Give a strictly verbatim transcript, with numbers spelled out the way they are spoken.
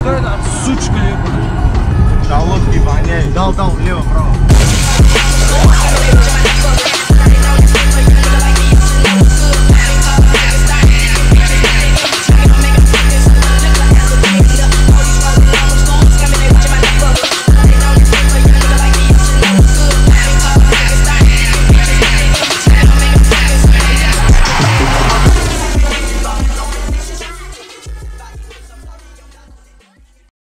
это сучка ебаная. Головки воняют. Дал, дал, влево, право.